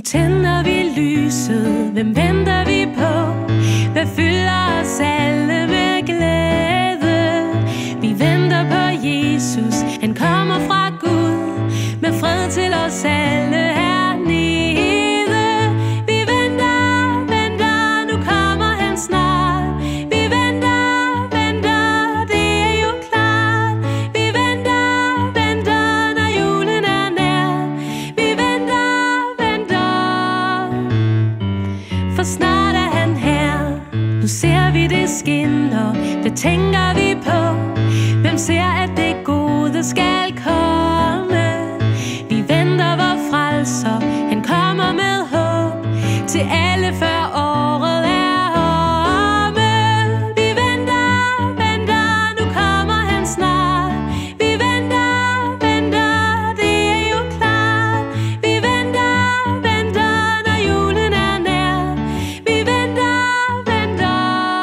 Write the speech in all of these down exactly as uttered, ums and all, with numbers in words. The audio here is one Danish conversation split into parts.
tænder vi lyset, hvem venter vi på? Hvad fylder os alle med glæde? Vi venter på Jesus, han kommer fra Gud, med fred til os alle hernede. Vi venter, venter, nu kommer han snart. Vi venter, venter, det er jo klart. Vi venter, venter, når julen er nær. Vi venter, venter, for snart er han her. Nu ser vi det skinner, hvad tænker vi på? Hvem ser, at det gode skal komme? Vi venter vor frelser, han kommer med håb til alle før året er omme. Vi venter, venter, nu kommer han snart. Vi venter, venter, det er jo klart. Vi venter, venter, når julen er nær. Vi venter, venter,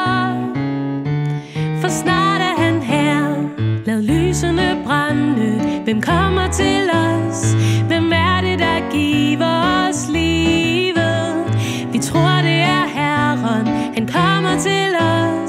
for snart er han her. Lad lysene brænde, hvem kommer til os? Hvem er det, der giver os livet? Vi tror, det er Herren, han kommer til os.